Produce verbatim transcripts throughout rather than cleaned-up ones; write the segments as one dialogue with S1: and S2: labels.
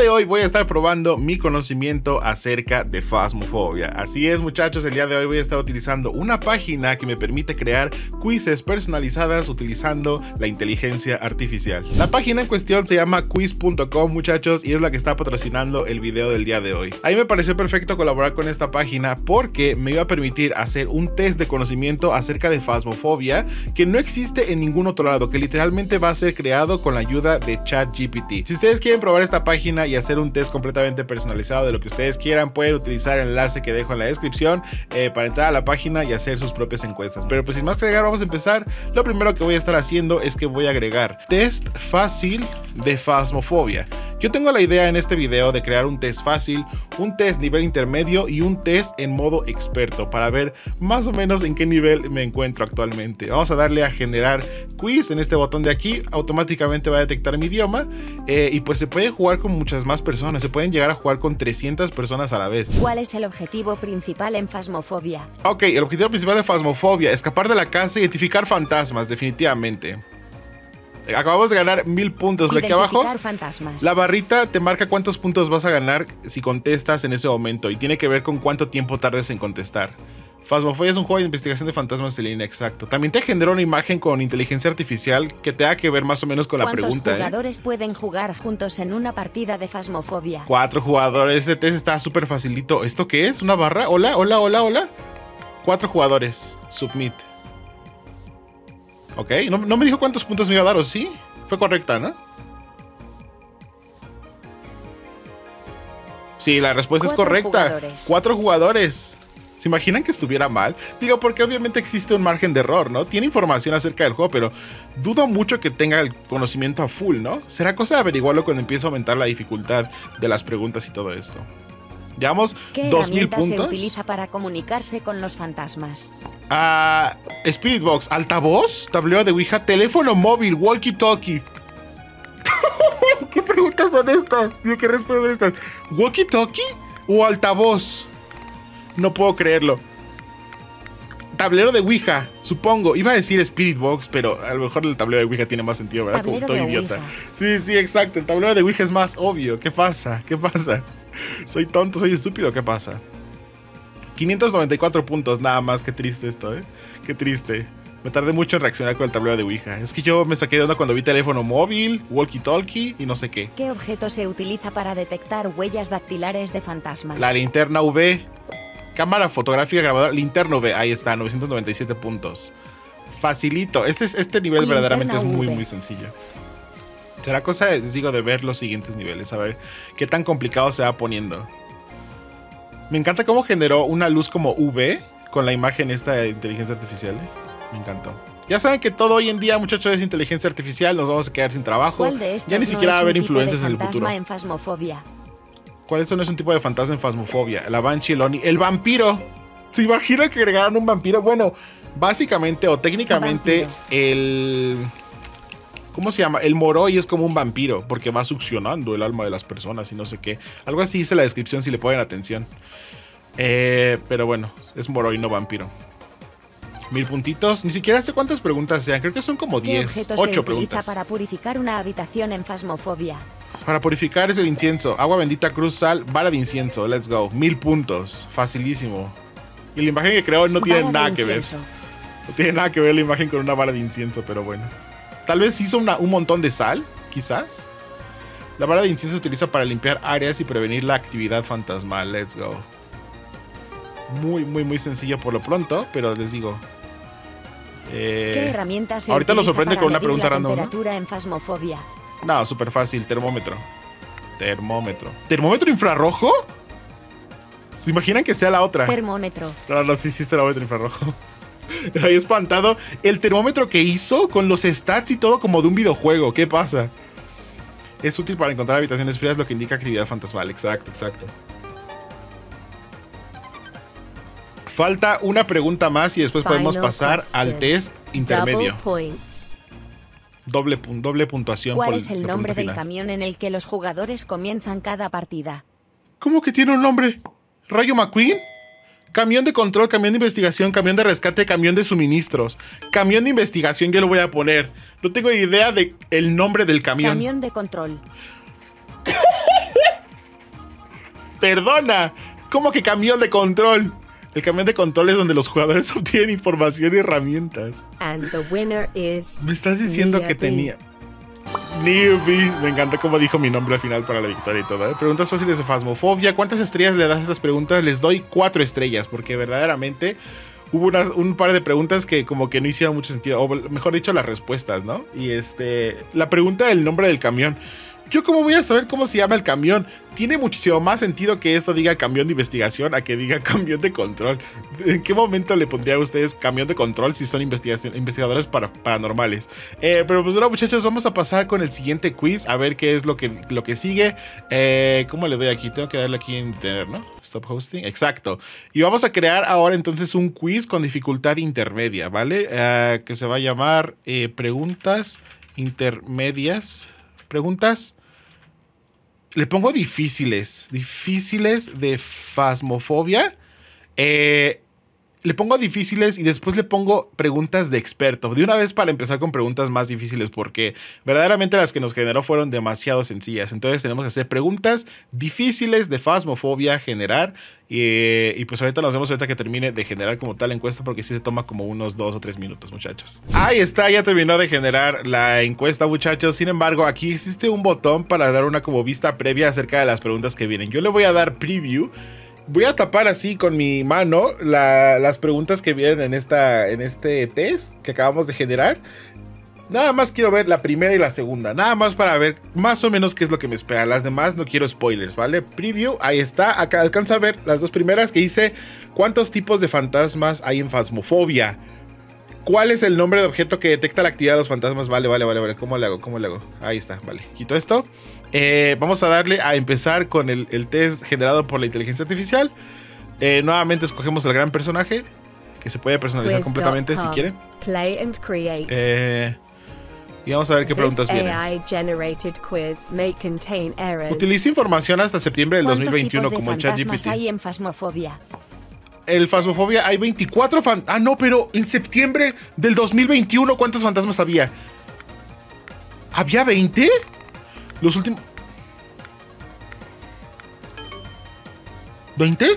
S1: de hoy voy a estar probando mi conocimiento acerca de Phasmophobia. Así es, muchachos, el día de hoy voy a estar utilizando una página que me permite crear quizzes personalizadas utilizando la inteligencia artificial. La página en cuestión se llama quiz punto com, muchachos, y es la que está patrocinando el video del día de hoy. A mí me pareció perfecto colaborar con esta página porque me iba a permitir hacer un test de conocimiento acerca de Phasmophobia que no existe en ningún otro lado, que literalmente va a ser creado con la ayuda de ChatGPT. Si ustedes quieren probar esta página y hacer un test completamente personalizado de lo que ustedes quieran, pueden utilizar el enlace que dejo en la descripción eh, para entrar a la página y hacer sus propias encuestas. Pero pues sin más que agregar, vamos a empezar. Lo primero que voy a estar haciendo es que voy a agregar test fácil de Phasmophobia. Yo tengo la idea en este video de crear un test fácil, un test nivel intermedio y un test en modo experto para ver más o menos en qué nivel me encuentro actualmente. Vamos a darle a generar quiz en este botón de aquí, automáticamente va a detectar mi idioma eh, y pues se puede jugar con muchas más personas, se pueden llegar a jugar con trescientas personas a la vez.
S2: ¿Cuál es el objetivo principal en Phasmophobia?
S1: Ok, el objetivo principal de Phasmophobia, escapar de la casa y identificar fantasmas, definitivamente. Acabamos de ganar mil puntos. Por aquí abajo,
S2: fantasmas.
S1: La barrita te marca cuántos puntos vas a ganar si contestas en ese momento y tiene que ver con cuánto tiempo tardes en contestar. Phasmophobia es un juego de investigación de fantasmas en línea, exacto. También te genera una imagen con inteligencia artificial que te da que ver más o menos con la pregunta.
S2: ¿Cuántos jugadores
S1: eh?
S2: pueden jugar juntos en una partida de Phasmophobia?
S1: Cuatro jugadores. Este test está súper facilito. ¿Esto qué es? ¿Una barra? Hola, hola, hola, hola. Cuatro jugadores. Submit. Ok, no, no me dijo cuántos puntos me iba a dar, ¿o sí? Fue correcta, ¿no? Sí, la respuesta es correcta.
S2: Jugadores.
S1: Cuatro jugadores. ¿Se imaginan que estuviera mal? Digo, porque obviamente existe un margen de error, ¿no? Tiene información acerca del juego, pero dudo mucho que tenga el conocimiento a full, ¿no? Será cosa de averiguarlo cuando empiece a aumentar la dificultad de las preguntas y todo esto. Llevamos dos mil puntos.
S2: ¿Qué herramienta se utiliza para comunicarse con los fantasmas?
S1: Ah, Spirit Box, altavoz, tablero de Ouija, teléfono móvil, walkie talkie. ¿Qué preguntas son estas? ¿Qué respuestas son estas? ¿Walkie talkie o altavoz? No puedo creerlo. Tablero de Ouija, supongo. Iba a decir Spirit Box, pero a lo mejor el tablero de Ouija tiene más sentido, ¿verdad? Como todo idiota. Sí, sí, exacto. El tablero de Ouija es más obvio. ¿Qué pasa? ¿Qué pasa? Soy tonto, soy estúpido. ¿Qué pasa? quinientos noventa y cuatro puntos, nada más. Qué triste esto, ¿eh? Qué triste. Me tardé mucho en reaccionar con el tablero de Ouija. Es que yo me saqué de onda cuando vi teléfono móvil, walkie-talkie y no sé qué.
S2: ¿Qué objeto se utiliza para detectar huellas dactilares de fantasmas?
S1: La linterna U V. Cámara fotográfica grabadora, linterna U V. Ahí está, novecientos noventa y siete puntos. Facilito. Este, es, este nivel
S2: Linterna
S1: verdaderamente es muy,
S2: U V.
S1: muy sencillo. Será cosa, les digo, de ver los siguientes niveles. A ver qué tan complicado se va poniendo. Me encanta cómo generó una luz como U V con la imagen esta de inteligencia artificial. ¿eh? Me encantó. Ya saben que todo hoy en día, muchachos, es inteligencia artificial. Nos vamos a quedar sin trabajo.
S2: ¿Cuál de estos
S1: Ya ni
S2: no
S1: siquiera va a
S2: es un
S1: haber
S2: tipo
S1: influencers
S2: de
S1: en el futuro.
S2: fantasma en Phasmophobia?
S1: ¿Cuál eso no es un tipo de fantasma en Phasmophobia? La Banshee, el Oni, el vampiro. ¿Se imagina que agregaran un vampiro? Bueno, básicamente o técnicamente el... ¿Cómo se llama? El Moroi es como un vampiro porque va succionando el alma de las personas y no sé qué. Algo así dice la descripción si le ponen atención. Eh, pero bueno, es Moroi, no vampiro. Mil puntitos. Ni siquiera sé cuántas preguntas sean. Creo que son como
S2: ¿Qué
S1: diez,
S2: objeto
S1: ocho
S2: se utiliza
S1: preguntas.
S2: para purificar una habitación en Phasmophobia?
S1: Para purificar es el incienso. Agua bendita, cruz, sal, vara de incienso. Let's go. Mil puntos. Facilísimo. Y la imagen que creo no tiene
S2: Vara de
S1: nada que ver.
S2: incienso.
S1: No tiene nada que ver la imagen con una vara de incienso, pero bueno. Tal vez hizo una, un montón de sal, quizás. La vara de incienso se utiliza para limpiar áreas y prevenir la actividad fantasmal. Let's go. Muy, muy, muy sencillo por lo pronto, pero les digo. Eh,
S2: ¿Qué herramienta se
S1: ahorita lo
S2: utiliza
S1: sorprende
S2: para
S1: con una
S2: medir
S1: pregunta
S2: la
S1: random, ¿no?
S2: temperatura en Phasmophobia?
S1: No, súper fácil. Termómetro. Termómetro. ¿Termómetro infrarrojo? ¿Se imaginan que sea la otra?
S2: Termómetro.
S1: No, no, sí, sí es termómetro infrarrojo. Ahí espantado. El termómetro que hizo con los stats y todo como de un videojuego. ¿Qué pasa? Es útil para encontrar habitaciones frías, lo que indica actividad fantasmal. Exacto, exacto. Falta una pregunta más y después podemos
S3: Final
S1: pasar
S3: question.
S1: al test intermedio.
S3: Double points.
S1: Doble, pun- doble puntuación.
S2: ¿Cuál
S1: por
S2: es el
S1: la
S2: nombre
S1: pregunta
S2: del
S1: final.
S2: camión en el que los jugadores comienzan cada partida?
S1: ¿Cómo que tiene un nombre? ¿Rayo McQueen? Camión de control, camión de investigación, camión de rescate, camión de suministros. Camión de investigación, yo lo voy a poner. No tengo idea de el nombre del camión.
S2: Camión de control.
S1: Perdona. ¿Cómo que camión de control? El camión de control es donde los jugadores obtienen información y herramientas.
S3: And the winner is
S1: Me estás diciendo
S3: Nia
S1: que
S3: B.
S1: tenía... Newbie. Me encanta cómo dijo mi nombre al final para la victoria y todo, ¿eh? Preguntas fáciles de Phasmophobia. ¿Cuántas estrellas le das a estas preguntas? Les doy cuatro estrellas porque verdaderamente hubo unas, un par de preguntas que como que no hicieron mucho sentido. O mejor dicho, las respuestas, ¿no? Y este... La pregunta del nombre del camión. ¿Yo cómo voy a saber cómo se llama el camión? Tiene muchísimo más sentido que esto diga camión de investigación a que diga camión de control. ¿En qué momento le pondrían a ustedes camión de control si son investigadores para, paranormales? Eh, pero pues bueno, muchachos, vamos a pasar con el siguiente quiz a ver qué es lo que, lo que sigue. Eh, ¿Cómo le doy aquí? Tengo que darle aquí en tener, ¿no? Stop hosting. Exacto. Y vamos a crear ahora entonces un quiz con dificultad intermedia, ¿vale? Eh, que se va a llamar eh, preguntas intermedias. Preguntas... Le pongo difíciles. Difíciles de Phasmophobia. Eh, le pongo difíciles y después le pongo preguntas de experto. De una vez para empezar con preguntas más difíciles. Porque verdaderamente las que nos generó fueron demasiado sencillas. Entonces tenemos que hacer preguntas difíciles de Phasmophobia. Generar. Y, y pues ahorita nos vemos ahorita que termine de generar como tal la encuesta. Porque sí se toma como unos dos o tres minutos, muchachos. Ahí está, ya terminó de generar la encuesta, muchachos. Sin embargo, aquí existe un botón para dar una como vista previa acerca de las preguntas que vienen. Yo le voy a dar preview. Voy a tapar así con mi mano la, las preguntas que vienen en, esta, en este test que acabamos de generar. Nada más quiero ver la primera y la segunda. Nada más para ver más o menos qué es lo que me espera. Las demás no quiero spoilers, ¿vale? Preview, ahí está. Acá alcanza a ver las dos primeras que dice ¿cuántos tipos de fantasmas hay en Phasmophobia? ¿Cuál es el nombre de objeto que detecta la actividad de los fantasmas? Vale, vale, vale, vale. ¿Cómo le hago? ¿Cómo le hago? Ahí está, vale. Quito esto. Eh, vamos a darle a empezar con el, el test generado por la inteligencia artificial. Eh, nuevamente escogemos el gran personaje, que se puede personalizar
S3: Quiz
S1: completamente
S3: punto com.
S1: si quiere.
S3: Play and create.
S1: Eh, y vamos a ver qué preguntas
S3: This
S1: vienen.
S3: A I generated quiz may contain errors.
S1: Utiliza información hasta septiembre del dos mil
S2: ¿Cuántos
S1: veintiuno
S2: tipos de
S1: como el
S2: fantasmas
S1: ChatGPT.
S2: hay en Phasmophobia?
S1: El Phasmophobia hay veinticuatro fan... Ah, no, pero en septiembre del dos mil veintiuno, ¿cuántos fantasmas había? ¿Había veinte? Los últimos... ¿veinte?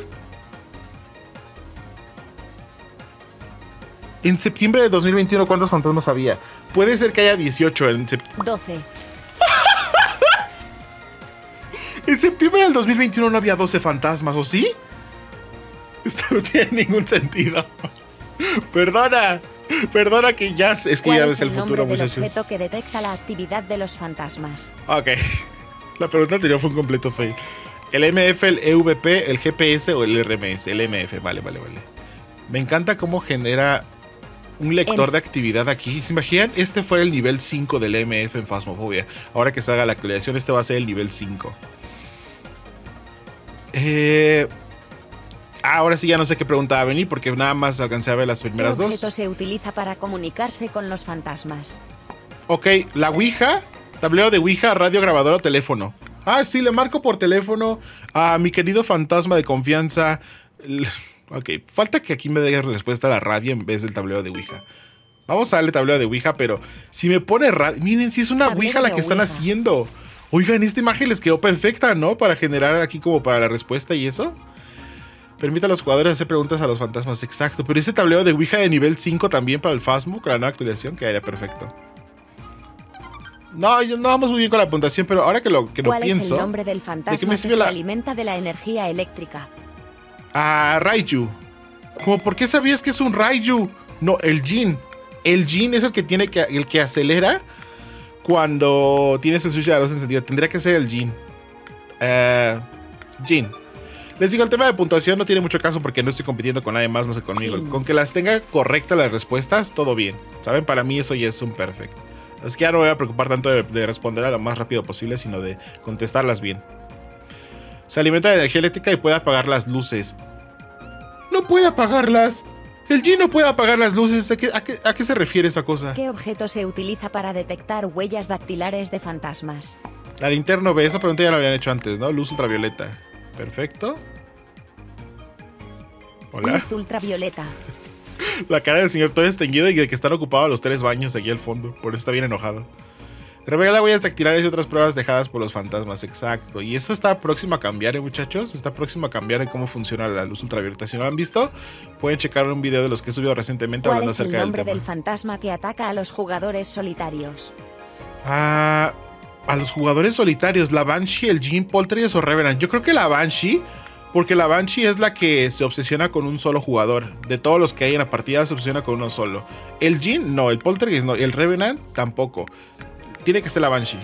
S1: En septiembre del dos mil veintiuno, ¿cuántos fantasmas había? Puede ser que haya dieciocho en septiembre.
S2: doce.
S1: En septiembre del dos mil veintiuno no había doce fantasmas, ¿o sí? Esto no tiene ningún sentido. Perdona. Perdona que ya... Es que
S2: ¿Cuál
S1: ya
S2: es
S1: ves el
S2: el nombre
S1: futuro,
S2: del
S1: muchachos.
S2: objeto que detecta la actividad de los fantasmas?
S1: Ok. La pregunta anterior fue un completo fail. ¿El M F, el E V P, el G P S o el R M S? El M F, vale, vale, vale. Me encanta cómo genera un lector
S2: En-
S1: de actividad aquí. ¿Se imaginan? Este fue el nivel cinco del M F en Phasmophobia. Ahora que se haga la actualización, este va a ser el nivel cinco. Eh... Ah, ahora sí ya no sé qué pregunta va a venir porque nada más alcancé a ver las
S2: ¿Qué
S1: primeras
S2: objeto
S1: dos.
S2: se utiliza para comunicarse con los fantasmas?
S1: Ok, la Ouija, tablero de Ouija, radio, grabador o teléfono. Ah, sí, le marco por teléfono a mi querido fantasma de confianza. L- Ok, falta que aquí me dé respuesta a la radio en vez del tablero de Ouija. Vamos a darle tablero de Ouija, pero si me pone radio... Miren, si es una
S2: Tablero
S1: Ouija la
S2: de
S1: que están
S2: Ouija.
S1: haciendo. Oigan, esta imagen les quedó perfecta, ¿no? Para generar aquí como para la respuesta y eso. Permite a los jugadores hacer preguntas a los fantasmas, exacto. Pero ese tablero de Ouija de nivel cinco también para el Phasmo, con la nueva actualización, quedaría perfecto. No, yo no vamos muy bien con la puntuación, pero ahora que lo, que lo
S2: ¿Cuál
S1: pienso...
S2: es el nombre del
S1: ¿de qué
S2: fantasma
S1: me
S2: que
S1: sirve
S2: se
S1: la-
S2: alimenta de la energía eléctrica?
S1: Ah, Raiju. ¿Cómo por qué sabías que es un Raiju? No, el Jin. El Jin es el que tiene que, el que acelera cuando tienes el switch de la luz encendido. Tendría que ser el Jin. Eh, Jin. Les digo, el tema de puntuación no tiene mucho caso porque no estoy compitiendo con nadie más más que conmigo.
S2: Jin.
S1: Con que las tenga correctas las respuestas, todo bien. ¿Saben? Para mí eso ya es un perfecto. Es que ya no me voy a preocupar tanto de, de responder a lo más rápido posible, sino de contestarlas bien. Se alimenta de energía eléctrica y puede apagar las luces. No puede apagarlas. El Jin no puede apagar las luces. ¿A qué, a qué- a qué se refiere esa cosa?
S2: ¿Qué objeto se utiliza para detectar huellas dactilares de fantasmas?
S1: La linterna B. Esa pregunta ya la habían hecho antes, ¿no? Luz ultravioleta. Perfecto. Hola.
S2: Luz ultravioleta.
S1: La cara del señor todo extinguido y de que están ocupados los tres baños aquí al fondo. Por eso está bien enojado. Revela huellas dactilares y otras pruebas dejadas por los fantasmas, exacto. Y eso está próximo a cambiar, ¿eh, muchachos? Está próximo a cambiar en cómo funciona la luz ultravioleta. Si no lo han visto, pueden checar un video de los que he subido recientemente
S2: ¿Cuál
S1: hablando
S2: es el
S1: acerca del
S2: nombre
S1: tema.
S2: del fantasma que ataca a los jugadores solitarios?
S1: Ah, a los jugadores solitarios, la Banshee, el Jinn, Poltergeist o Revenant. Yo creo que la Banshee, porque la Banshee es la que se obsesiona con un solo jugador. De todos los que hay en la partida, se obsesiona con uno solo. El Jinn, no. El Poltergeist, no. El Revenant, tampoco. Tiene que ser la Banshee.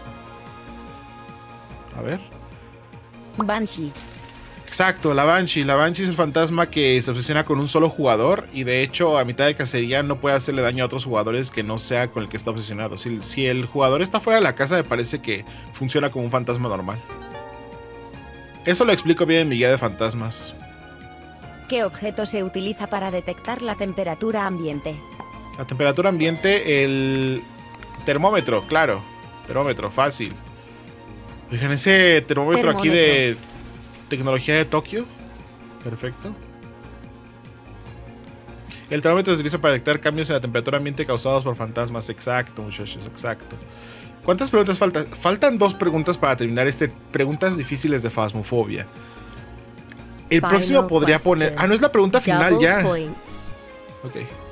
S1: A ver.
S2: Banshee.
S1: Exacto, la Banshee. La Banshee es el fantasma que se obsesiona con un solo jugador. Y de hecho, a mitad de cacería no puede hacerle daño a otros jugadores que no sea con el que está obsesionado. Si, si el jugador está fuera de la casa, me parece que funciona como un fantasma normal. Eso lo explico bien en mi guía de fantasmas.
S2: ¿Qué objeto se utiliza para detectar la temperatura ambiente?
S1: La temperatura ambiente, el termómetro, claro. Termómetro, fácil. Fijan ese termómetro, termómetro aquí de tecnología de Tokio. Perfecto. El termómetro se utiliza para detectar cambios en la temperatura ambiente causados por fantasmas. Exacto, muchachos, exacto. ¿Cuántas preguntas faltan? Faltan dos preguntas para terminar este Preguntas difíciles de Phasmophobia. El Final próximo podría question. poner... Ah, no es la pregunta final Double ya. Points. Ok.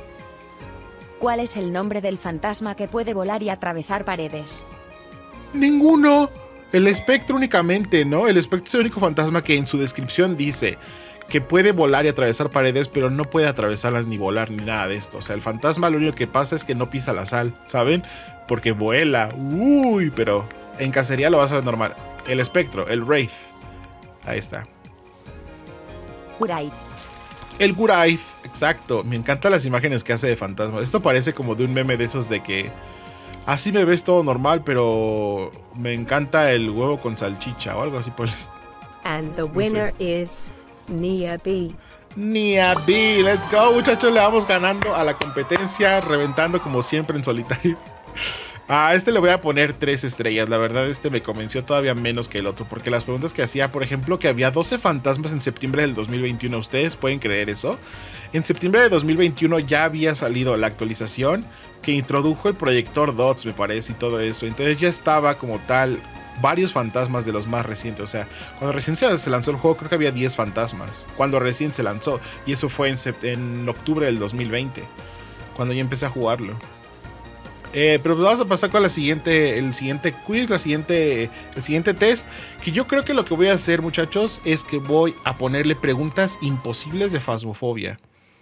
S2: ¿Cuál es el nombre del fantasma que puede volar y atravesar paredes?
S1: Ninguno. El espectro únicamente, ¿no? El espectro es el único fantasma que en su descripción dice que puede volar y atravesar paredes, pero no puede atravesarlas ni volar ni nada de esto. O sea, el fantasma lo único que pasa es que no pisa la sal, ¿saben? Porque vuela. Uy, pero en cacería lo vas a ver normal. El espectro, el Wraith. Ahí está.
S2: Wraith.
S1: El Wraith, exacto. Me encantan las imágenes que hace de fantasma. Esto parece como de un meme de esos de que así me ves todo normal, pero me encanta el huevo con salchicha o algo así por el...
S3: And the winner no sé. is Nia B.
S1: Nia B, let's go, muchachos. Le vamos ganando a la competencia, reventando como siempre en solitario. A este le voy a poner tres estrellas. La verdad, este me convenció todavía menos que el otro, porque las preguntas que hacía, por ejemplo, que había doce fantasmas en septiembre del dos mil veintiuno. ¿Ustedes pueden creer eso? En septiembre de dos mil veintiuno ya había salido la actualización que introdujo el proyector Dots, me parece, y todo eso. Entonces ya estaba como tal varios fantasmas de los más recientes. O sea, cuando recién se lanzó el juego, creo que había diez fantasmas. Cuando recién se lanzó. Y eso fue en, en octubre del dos mil veinte, cuando ya empecé a jugarlo. Eh, pero vamos a pasar con la siguiente, el siguiente quiz, la siguiente, el siguiente test. Que yo creo que lo que voy a hacer, muchachos, es que voy a ponerle preguntas imposibles de Phasmophobia.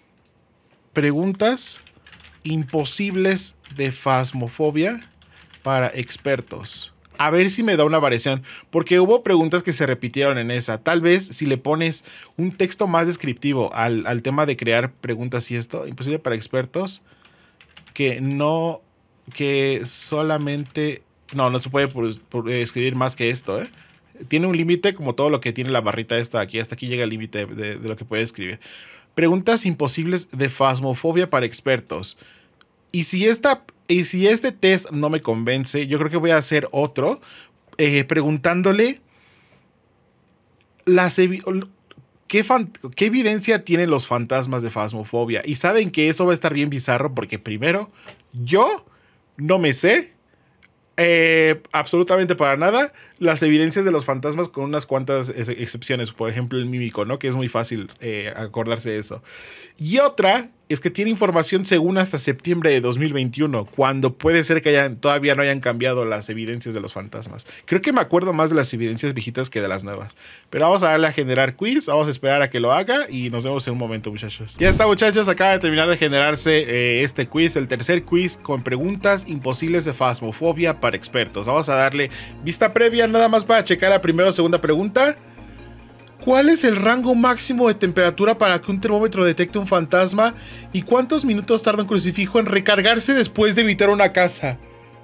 S1: Preguntas imposibles de Phasmophobia para expertos. A ver si me da una variación, porque hubo preguntas que se repitieron en esa. Tal vez si le pones un texto más descriptivo al, al tema de crear preguntas y esto, imposible para expertos, que no... que solamente... No, no se puede por, por escribir más que esto, ¿eh? Tiene un límite como todo lo que tiene la barrita esta aquí. Hasta aquí llega el límite de, de lo que puede escribir. Preguntas imposibles de Phasmophobia para expertos. Y si, esta, y si este test no me convence, yo creo que voy a hacer otro eh, preguntándole las... ¿Qué, ¿Qué evidencia tienen los fantasmas de Phasmophobia? Y saben que eso va a estar bien bizarro porque primero, yo... no me sé eh, absolutamente para nada las evidencias de los fantasmas, con unas cuantas ex excepciones. Por ejemplo, el mímico, ¿no? Que es muy fácil eh, acordarse de eso. Y otra es que tiene información según hasta septiembre de dos mil veintiuno, cuando puede ser que hayan, todavía no hayan cambiado las evidencias de los fantasmas. Creo que me acuerdo más de las evidencias viejitas que de las nuevas. Pero vamos a darle a generar quiz, vamos a esperar a que lo haga y nos vemos en un momento, muchachos. Ya está, muchachos, acaba de terminar de generarse eh, este quiz, el tercer quiz con preguntas imposibles de Phasmophobia para expertos. Vamos a darle vista previa nada más para checar la primera o segunda pregunta. ¿Cuál es el rango máximo de temperatura para que un termómetro detecte un fantasma? ¿Y cuántos minutos tarda un crucifijo en recargarse después de evitar una casa?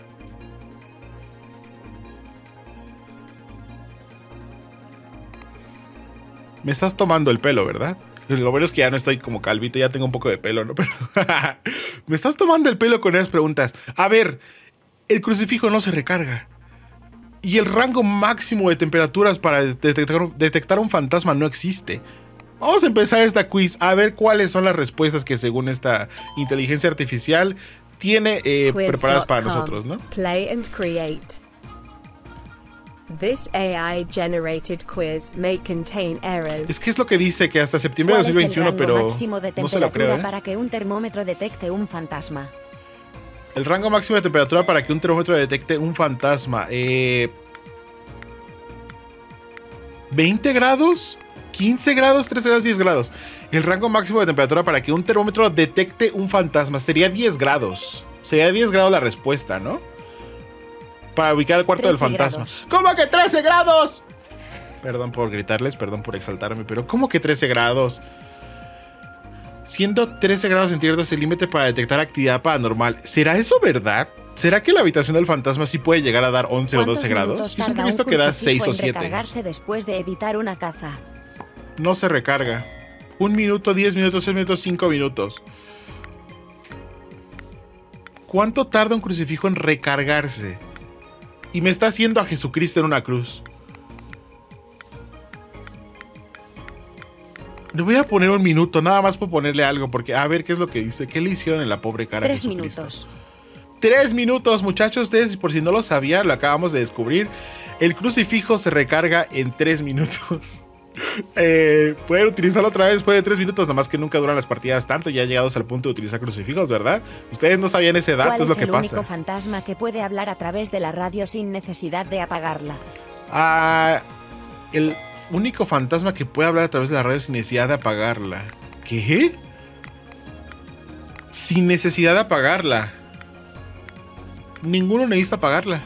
S1: Me estás tomando el pelo, ¿verdad? Lo bueno es que ya no estoy como calvito, ya tengo un poco de pelo, ¿no? Pero me estás tomando el pelo con esas preguntas. A ver, el crucifijo no se recarga. Y el rango máximo de temperaturas para detectar, detectar un fantasma no existe. Vamos a empezar esta quiz a ver cuáles son las respuestas que según esta inteligencia artificial tiene eh,
S3: quiz
S1: preparadas
S3: dot
S1: para
S3: com.
S1: nosotros, ¿no?
S3: Play and create. This A I-generated quiz may contain errors.
S1: Es que es lo que dice que hasta septiembre de
S2: ¿Cuál
S1: dos mil veintiuno,
S2: es el rango
S1: pero
S2: máximo de
S1: no se lo creo,
S2: temperatura
S1: ¿eh?
S2: para que un termómetro detecte un fantasma?
S1: El rango máximo de temperatura para que un termómetro detecte un fantasma. Eh, ¿veinte grados? ¿quince grados? ¿trece grados? ¿diez grados? El rango máximo de temperatura para que un termómetro detecte un fantasma sería diez grados. Sería diez grados la respuesta, ¿no? Para ubicar el cuarto del fantasma.
S2: grados.
S1: ¿Cómo que trece grados? Perdón por gritarles, perdón por exaltarme, pero ¿cómo que trece grados? Siendo trece grados centígrados el límite para detectar actividad paranormal. ¿Será eso verdad? ¿Será que la habitación del fantasma sí puede llegar a dar once o doce grados? Yo siempre he visto que da seis o siete.
S2: Recargarse después de evitar una caza.
S1: No se recarga. Un minuto, diez minutos, seis minutos, cinco minutos. ¿Cuánto tarda un crucifijo en recargarse? Y me está haciendo a Jesucristo en una cruz. Le voy a poner un minuto, nada más por ponerle algo, porque a ver qué es lo que dice. ¿Qué le hicieron en la pobre cara a
S2: Tres
S1: Jesucristo?
S2: minutos.
S1: Tres minutos, muchachos. Ustedes, por si no lo sabían, lo acabamos de descubrir. El crucifijo se recarga en tres minutos. Eh, pueden utilizarlo otra vez después de tres minutos, nomás que nunca duran las partidas tanto, ya llegados al punto de utilizar crucifijos, ¿verdad? Ustedes no sabían ese dato,
S2: ¿Cuál
S1: es lo
S2: es
S1: que
S2: el
S1: pasa.
S2: único fantasma que puede hablar a través de la radio sin necesidad de apagarla?
S1: Ah, el único fantasma que puede hablar a través de la radio sin necesidad de apagarla. ¿Qué? Sin necesidad de apagarla. Ninguno necesita apagarla.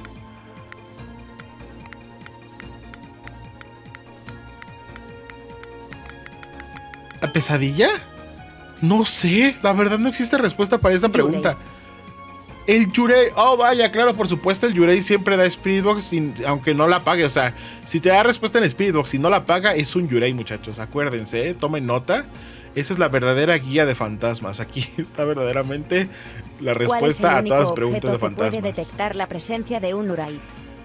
S1: ¿La pesadilla? No sé, la verdad no existe respuesta para esta
S2: Yurei.
S1: pregunta. El Yurei, oh vaya, claro, por supuesto, el Yurei siempre da Spirit Box sin- aunque no la apague. O sea, si te da respuesta en Spirit Box y no la apaga, es un Yurei, muchachos. Acuérdense, ¿eh? Tomen nota. Esa es la verdadera guía de fantasmas. Aquí está verdaderamente la
S2: ¿Cuál es el
S1: respuesta a
S2: único
S1: todas las preguntas
S2: objeto
S1: de
S2: que puede
S1: fantasmas.
S2: detectar la presencia de un Urai?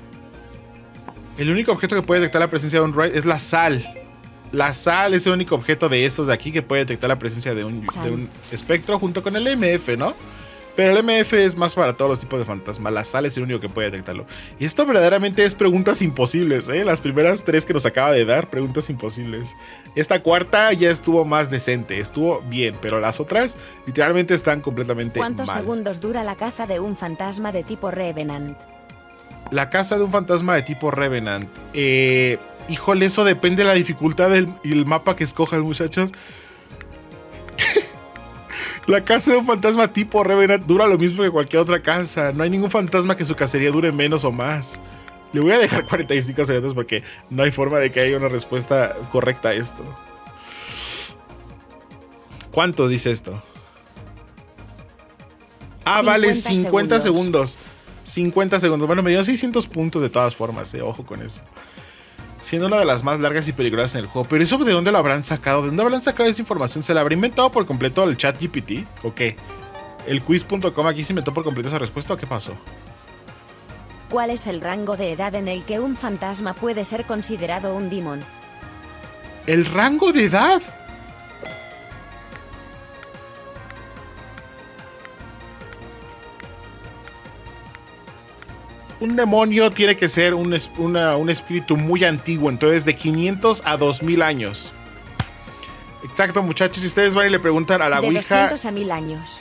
S1: El único objeto que puede detectar la presencia de un Raid es la sal. La sal es el único objeto de estos de aquí que puede detectar la presencia de un,
S2: Sal.
S1: de un espectro junto con el M F, ¿no? Pero el M F es más para todos los tipos de fantasma. La sal es el único que puede detectarlo. Y esto verdaderamente es preguntas imposibles, ¿eh? Las primeras tres que nos acaba de dar, preguntas imposibles. Esta cuarta ya estuvo más decente, estuvo bien, pero las otras literalmente están completamente
S2: ¿Cuántos
S1: mal.
S2: segundos dura la caza de un fantasma de tipo Revenant?
S1: La caza de un fantasma de tipo Revenant. Eh, híjole, eso depende de la dificultad del y el mapa que escojas, muchachos. La caza de un fantasma tipo Revenant dura lo mismo que cualquier otra caza. No hay ningún fantasma que su cacería dure menos o más. Le voy a dejar cuarenta y cinco segundos porque no hay forma de que haya una respuesta correcta a esto. ¿Cuánto dice esto? Ah, vale, cincuenta segundos. cincuenta segundos. Bueno, me dio seiscientos puntos de todas formas, eh. Ojo con eso. Siendo una de las más largas y peligrosas en el juego. Pero eso, ¿de dónde lo habrán sacado? ¿De dónde habrán sacado esa información? ¿Se la habrá inventado por completo el chat G P T? ¿O qué? ¿El quiz punto com aquí se inventó por completo esa respuesta o qué pasó?
S2: ¿Cuál es el rango de edad en el que un fantasma puede ser considerado un demon?
S1: ¿El rango de edad? Un demonio tiene que ser un, es- una- un espíritu muy antiguo, entonces de quinientos a dos mil años. Exacto, muchachos. Si ustedes van y le preguntan a la
S2: de
S1: Ouija.
S2: doscientos a mil años.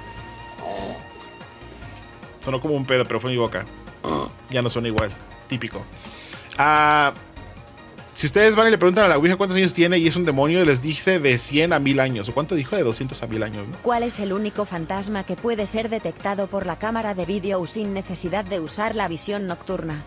S1: Sonó como un pedo, pero fue mi boca. Ya no suena igual. Típico. Ah, si ustedes van y le preguntan a la Ouija cuántos años tiene y es un demonio, les dice de cien a mil años. ¿O cuánto dijo? De doscientos a mil años, ¿no?
S2: ¿Cuál es el único fantasma que puede ser detectado por la cámara de vídeo sin necesidad de usar la visión nocturna?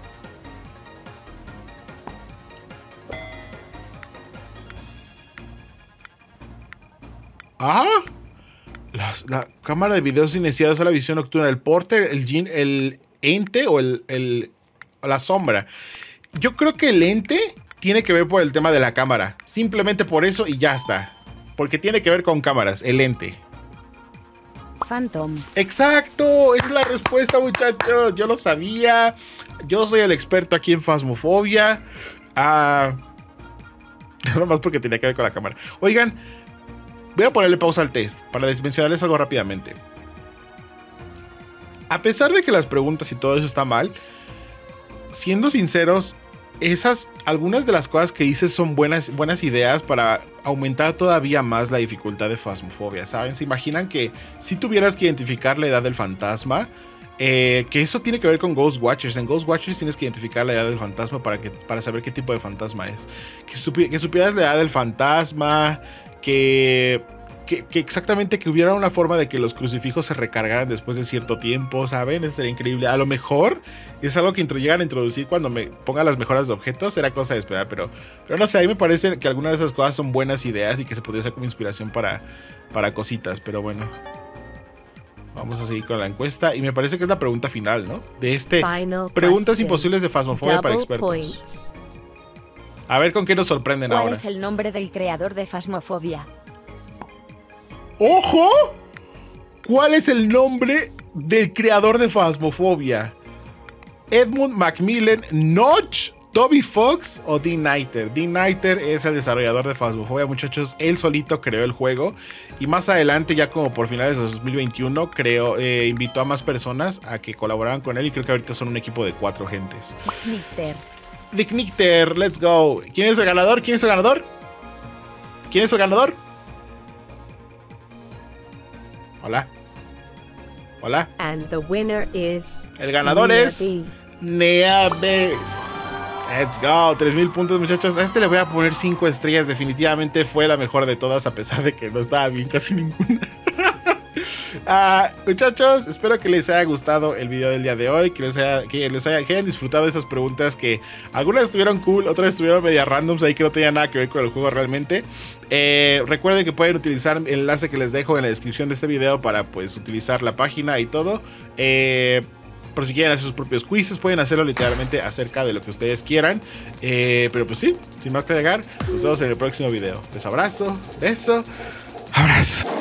S1: ¡Ah! Las- la cámara de videos iniciados a la visión nocturna. El porte, el jin, el ente o el, el- la sombra. Yo creo que el ente tiene que ver por el tema de la cámara. Simplemente por eso y ya está. Porque tiene que ver con cámaras, el ente.
S2: Phantom.
S1: Exacto, esa es la respuesta, muchachos. Yo lo sabía. Yo soy el experto aquí en Phasmophobia. Ah, nada más porque tenía que ver con la cámara. Oigan, voy a ponerle pausa al test para mencionarles algo rápidamente. a pesar de que las preguntas y todo eso está mal, siendo sinceros, esas, algunas de las cosas que dices son buenas, buenas ideas para aumentar todavía más la dificultad de Phasmophobia, ¿saben? ¿Se imaginan que si tuvieras que identificar la edad del fantasma? Eh, que eso tiene que ver con Ghost Watchers. En Ghost Watchers tienes que identificar la edad del fantasma para, que, para saber qué tipo de fantasma es. Que, supi que supieras la edad del fantasma, que... Que, que exactamente que hubiera una forma de que los crucifijos se recargaran después de cierto tiempo, ¿saben? Eso sería increíble. A lo mejor es algo que llegan a introducir cuando me ponga las mejoras de objetos. Será cosa de esperar, pero, pero no sé, a mí me parece que algunas de esas cosas son buenas ideas y que se podría usar como inspiración para, para cositas, pero bueno. Vamos a seguir con la encuesta y me parece que es la pregunta final, ¿no? De este
S3: Final
S1: Preguntas
S3: question.
S1: Imposibles de Phasmophobia para
S3: Double
S1: expertos.
S3: points.
S1: A ver con qué nos sorprenden
S2: ¿Cuál
S1: ahora.
S2: es el nombre del creador de Phasmophobia?
S1: ¡Ojo! ¿Cuál es el nombre del creador de Phasmophobia? ¿Edmund Macmillan, Notch, Toby Fox o Dean Nighter? Dean Nighter es el desarrollador de Phasmophobia, muchachos. Él solito creó el juego y más adelante, ya como por finales de dos mil veintiuno, creó, eh, invitó a más personas a que colaboraran con él y creo que ahorita son un equipo de cuatro gentes.
S2: Nickter.
S1: Dick Nickter, let's go. ¿Quién es el ganador? ¿Quién es el ganador? ¿Quién es el ganador? Hola. Hola.
S3: And the winner is
S1: El ganador
S3: Nia
S1: es
S3: B.
S1: Nia B. Let's go. tres mil puntos, muchachos. A este le voy a poner cinco estrellas. Definitivamente fue la mejor de todas, a pesar de que no estaba bien casi ninguna. Uh, muchachos, espero que les haya gustado el video del día de hoy, que les, haya, que les haya, que hayan disfrutado de esas preguntas, que algunas estuvieron cool, otras estuvieron media randoms ahí que no tenían nada que ver con el juego realmente. Eh, recuerden que pueden utilizar el enlace que les dejo en la descripción de este video para pues utilizar la página y todo. Eh, por si quieren hacer sus propios quizzes, pueden hacerlo literalmente acerca de lo que ustedes quieran. Eh, pero pues sí, sin más que agregar, nos vemos en el próximo video. Les abrazo, beso, abrazo.